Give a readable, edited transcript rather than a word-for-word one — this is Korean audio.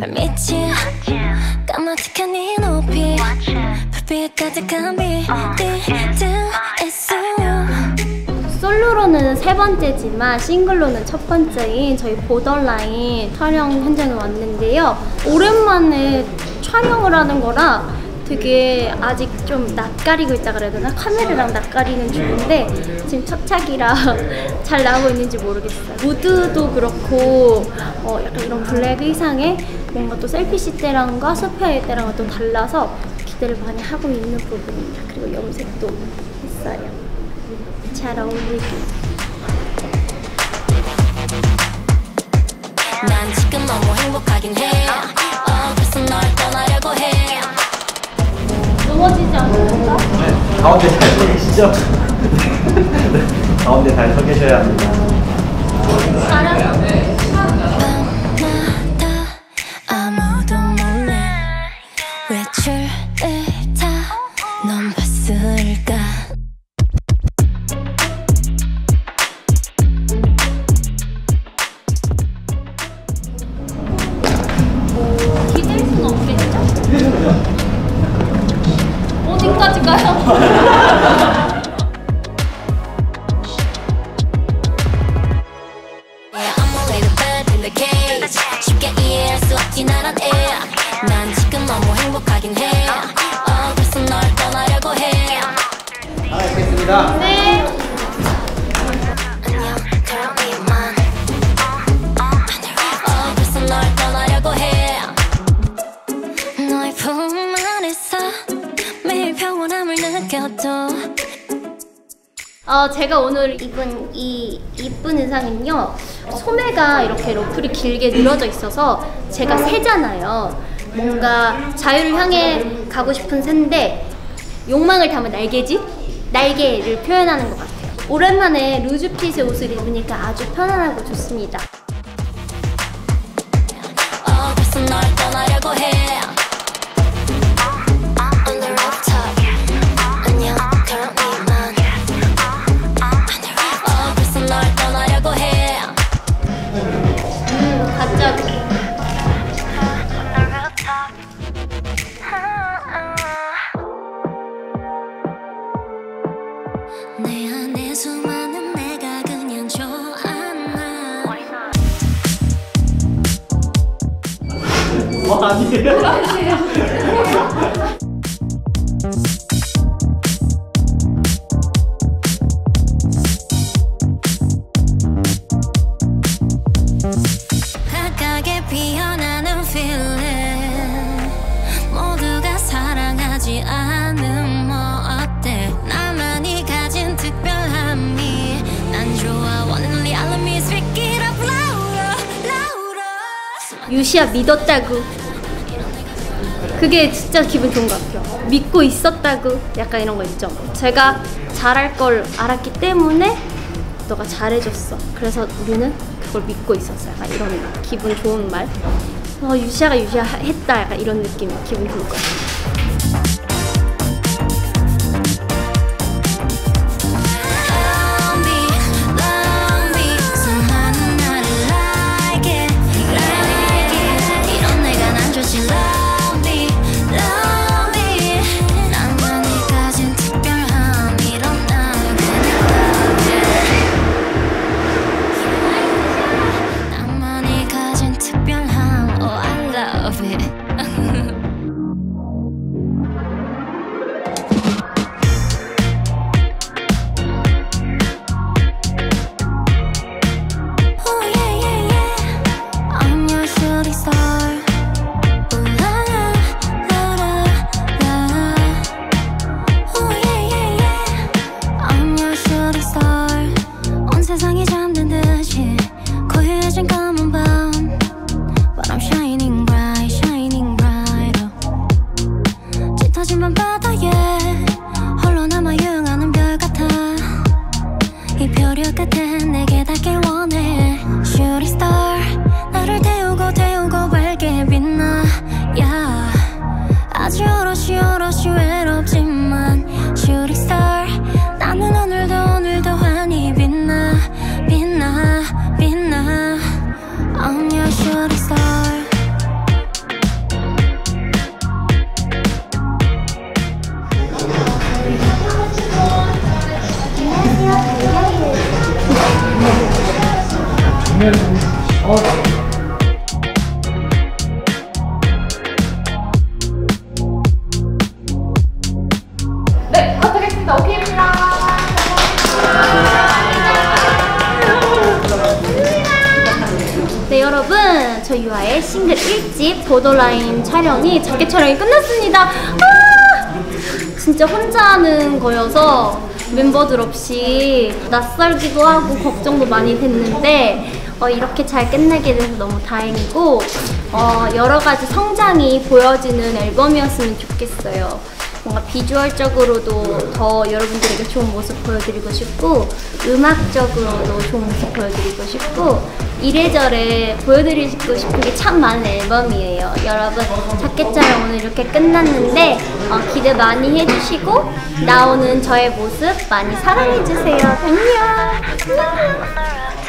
발밑이 까마득한 네 높이 불빛 가득한 BDSS. 솔로로는 세 번째지만 싱글로는 첫 번째인 저희 보더라인 촬영 현장에 왔는데요. 오랜만에 촬영을 하는 거라 되게 아직 좀 낯가리고 있다 그래야 되나? 카메라랑 낯가리는 중인데 지금 첫 착이라 잘 나오고 있는지 모르겠어요. 무드도 그렇고 약간 이런 블랙 의상에 뭔가 또 셀피시 때랑과 소피아의 때랑은 또 달라서 기대를 많이 하고 있는 부분입니다. 그리고 염색도 했어요. 잘 어울리게. 난 지금 너무 행복하긴 해. 그래서 널 떠나려고 해. 넘어지지 않을까? 네, 가운데 잘 서 계시죠? 가운데 잘 서 계셔야 합니다. 잘하네. 밤마다 아무도 몰래 외출을 다 넌 봤을까? 기댈 순 없겠죠? 어디까지 가요? 쉽게 이해할 수 없긴 하란 애. 난 지금 너무 행복하긴 해. 그래서 널 떠나려고 해. 알겠습니다. 네. 안녕 그럼 이만. 그래서 널 떠나려고 해. 너의 품 안에서 매일 평온함을 느껴도. 제가 오늘 입은 이 이쁜 의상은요, 소매가 이렇게 러플이 길게 늘어져 있어서 제가 새잖아요. 뭔가 자유를 향해 가고 싶은 새인데 욕망을 담은 날개짓? 날개를 표현하는 것 같아요. 오랜만에 루즈핏의 옷을 입으니까 아주 편안하고 좋습니다. 그래서 널 떠나려고 해. On the rooftop. 안녕 그럼 이만. 그래서 널 떠나려고 해. 갑자기. 내 안에 수많은 내가 그냥 좋아하나. 아니에요? 각각의 피어나는 feeling. 모두가 사랑하지 않음 뭐 어때? 나만이 가진 특별함이 난 좋아. Only all of me speak it up louder, louder. 유시야 믿었다고. 그게 진짜 기분 좋은 것 같아요. 믿고 있었다고. 약간 이런 거 있죠. 제가 잘할 걸 알았기 때문에 너가 잘해줬어. 그래서 우리는 그걸 믿고 있었어. 약간 이런 기분 좋은 말. 유시아가 유시아 했다. 약간 이런 느낌. 기분 좋을 것 같아요. 네, 부탁드리겠습니다. 오케이입니다. 네 여러분, 저 유아의 싱글 1집 보더라인 촬영이 자켓 촬영이 끝났습니다. 진짜 혼자 하는 거여서 멤버들 없이 낯설기도 하고 걱정도 많이 됐는데 이렇게 잘 끝나게 돼서 너무 다행이고 여러 가지 성장이 보여지는 앨범이었으면 좋겠어요. 뭔가 비주얼적으로도 더 여러분들에게 좋은 모습 보여드리고 싶고 음악적으로도 좋은 모습 보여드리고 싶고 이래저래 보여드리고 싶은 게 참 많은 앨범이에요. 여러분 자켓 촬영 오늘 이렇게 끝났는데 기대 많이 해주시고 나오는 저의 모습 많이 사랑해주세요. 안녕.